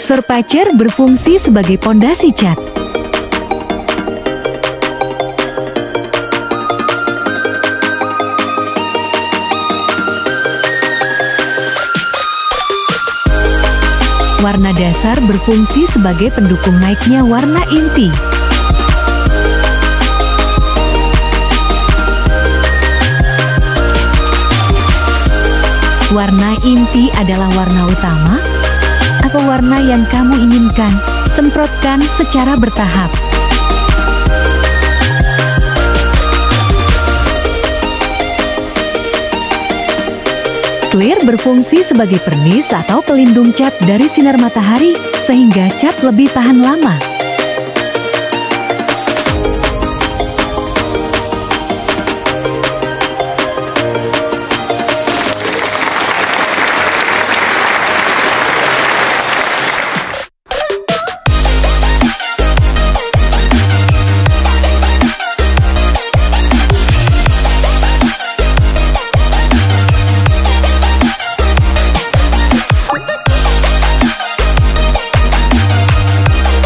Surpacer berfungsi sebagai pondasi cat. Warna dasar berfungsi sebagai pendukung naiknya warna inti. Warna inti adalah warna utama atau warna yang kamu inginkan. Semprotkan secara bertahap. Clear berfungsi sebagai pernis atau pelindung cat dari sinar matahari, sehingga cat lebih tahan lama.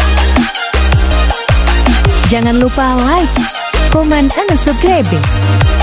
Jangan lupa like, comment, and subscribe.